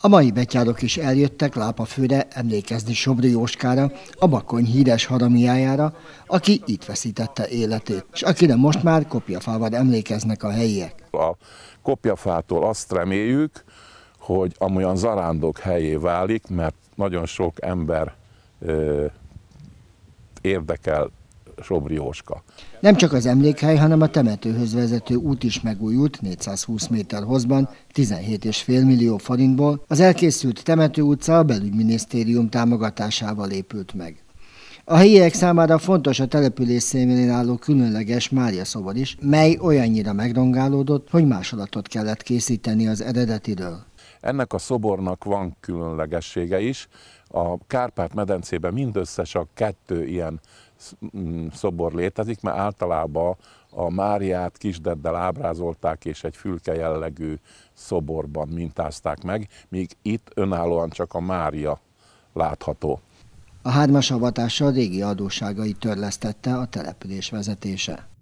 A mai betyárok is eljöttek Lápafőre emlékezni Sobry Jóskára, a Bakony híres haramiájára, aki itt veszítette életét, és akire most már kopjafával emlékeznek a helyiek. A kopjafától azt reméljük, hogy amolyan zarándok helyé válik, mert nagyon sok ember érdekel Sobry Jóska. Nem csak az emlékhely, hanem a temetőhöz vezető út is megújult 420 méter hosszban, 17,5 millió forintból. Az elkészült temető utca a belügyminisztérium támogatásával épült meg. A helyiek számára fontos a település szélén álló különleges Mária szobor is, mely olyannyira megrongálódott, hogy másolatot kellett készíteni az eredetiről. Ennek a szobornak van különlegessége is. A Kárpát-medencében mindössze csak 2 ilyen szobor létezik, mert általában a Máriát kisdeddel ábrázolták és egy fülke jellegű szoborban mintázták meg, míg itt önállóan csak a Mária látható. A 3-as avatással régi adósságait törlesztette a település vezetése.